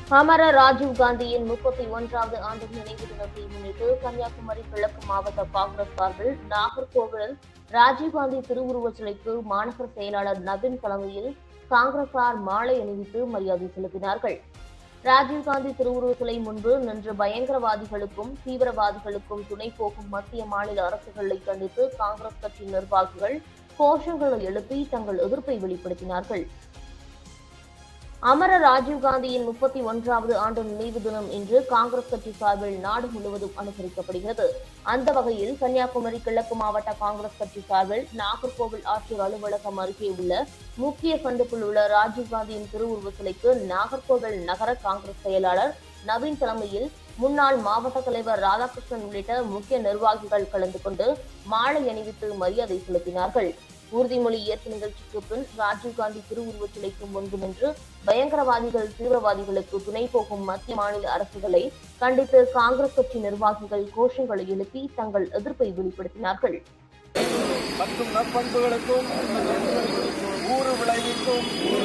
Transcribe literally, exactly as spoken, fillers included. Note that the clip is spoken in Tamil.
அமரர் ராஜீவ்காந்தியின் முப்பத்தி ஒன்றாவது ஆண்டு நினைவு தினத்தை முன்னிட்டு கன்னியாகுமரி கிழக்கு மாவட்ட காங்கிரஸ் சார்பில் நாகர்கோவிலில் ராஜீவ்காந்தி திருவுருவச் சிலைக்கு மாநகர செயலாளர் நவீன் தலைமையில் காங்கிரசார் மாலை அணிவித்து மரியாதை செலுத்தினார்கள். ராஜீவ்காந்தி திருவுருவச் சிலை முன்பு நின்று பயங்கரவாதிகளுக்கும் தீவிரவாதிகளுக்கும் துணை போகும் மத்திய மாநில அரசுகளை கண்டித்து காங்கிரஸ் கட்சி நிர்வாகிகள் கோஷங்களை எழுப்பி தங்கள் எதிர்ப்பை வெளிப்படுத்தினார்கள். அமரர் ராஜீவ்காந்தியின் முப்பத்தி ஒன்றாவது ஆண்டு நினைவு தினம் இன்று காங்கிரஸ் கட்சி சார்பில் நாடு முழுவதும் அனுசரிக்கப்படுகிறது. அந்த வகையில் கன்னியாகுமரி கிழக்கு மாவட்ட காங்கிரஸ் கட்சி சார்பில் நாகர்கோவில் ஆட்சியர் அலுவலகம் அருகே உள்ள முக்கிய சந்திப்பில் உள்ள ராஜீவ்காந்தியின் திருவுருவச் சிலைக்கு நாகர்கோவில் நகர காங்கிரஸ் செயலாளர் நவீன் தலைமையில் முன்னாள் மாவட்ட தலைவர் ராதாகிருஷ்ணன் உள்ளிட்ட முக்கிய நிர்வாகிகள் கலந்து கொண்டு மாலை அணிவித்து மரியாதை செலுத்தினார்கள். உறுதிமொழி ஏற்பு நிகழ்ச்சிக்கு பின் ராஜீவ்காந்தி திருவுருவச் சிலைக்கு முன்பு நின்று பயங்கரவாதிகள் தீவிரவாதிகளுக்கு துணை போகும் மத்திய மாநில அரசுகளை கண்டித்து காங்கிரஸ் கட்சி நிர்வாகிகள் கோஷங்களை எழுப்பி தங்கள் எதிர்ப்பை வெளிப்படுத்தினார்கள். மற்றும் நற்பண்புகளுக்கும் ஊறு விளைவிக்கும்